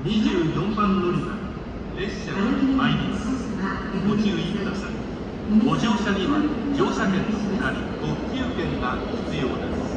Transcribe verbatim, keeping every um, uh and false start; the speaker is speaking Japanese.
にじゅうよんばん乗り場列車が参ります。ご注意ください。ご乗車には乗車券のほかに特急券が必要です。